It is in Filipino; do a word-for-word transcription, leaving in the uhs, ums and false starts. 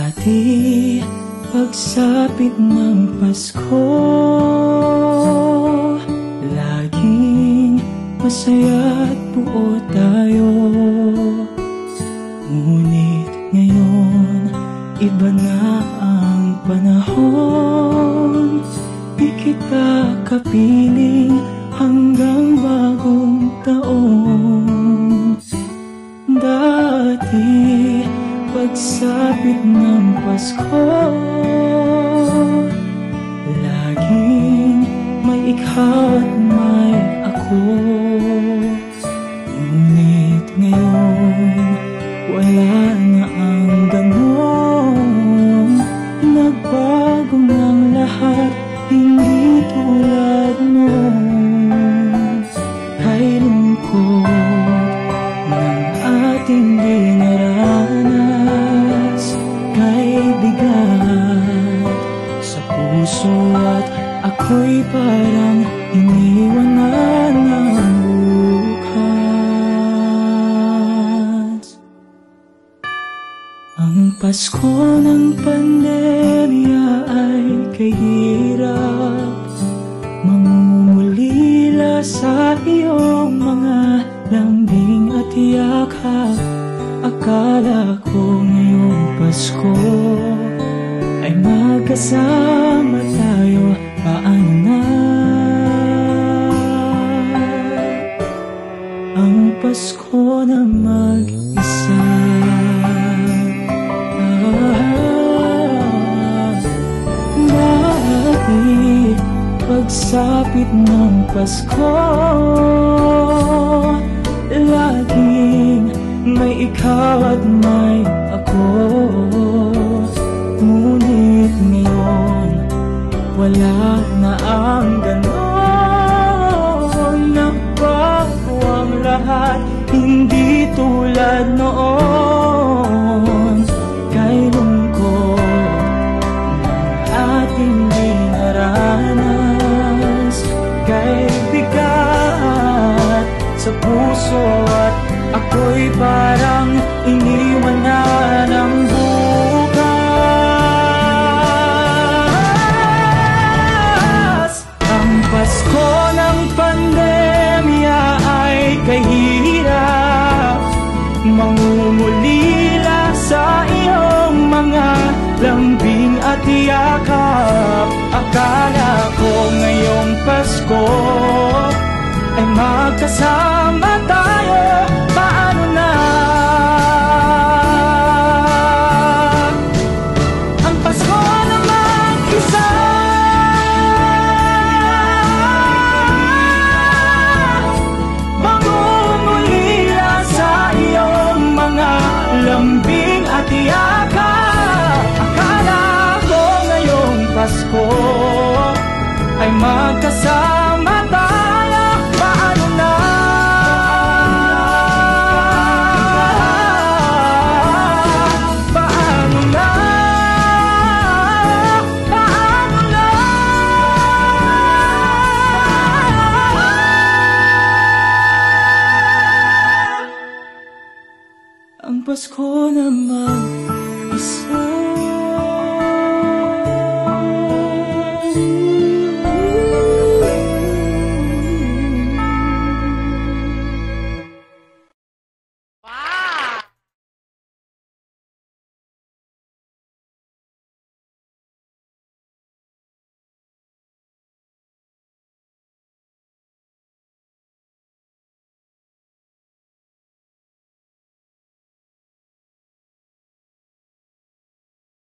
Dati, pagsapit ng Pasko, laging masaya at buo tayo. Ngunit ngayon, iba na ang panahon. Di kita kapiling hanggang bagong taon. Dati, pagsapit ng Pasko, laging may ikaw at may ako. Ngunit ngayon, wala na ang ganon. Nagbago ng lahat, hindi tulad noon. Kay lungkot ng ating dinaranas, kay bigat sa puso at ako'y parang iniwan na ng bukas. Ang Pasko ng pandemya ay kahirap, mangungulila sa iyong mga lambing at yakap. Akala ko ngayong Pasko ay magkasama tayo, paano na? Ang Pasko na mag-isa. Dati, pagsapit ng Pasko, laging may ikaw at may ako. Ngunit ngayon, wala na ang ganon. Nagbago ang lahat, hindi tulad noon. Kay lungkot ng ating dinaranas, kay bigat sa puso at ako'y parang iniwan na ng bukas. Ang Pasko ng pandemya ay kahirap, mangungulila sa iyong mga lambing at yakap. Akala ko ngayong Pasko ay magkasama tayo, paano na? Ang Pasko na mag-isa. Mangungulila sa iyong mga lambing at yakap. Akala ko ngayong Pasko ay magkasama tayo, paano na? Paano na? Paano na? Ang Pasko na mag-isa.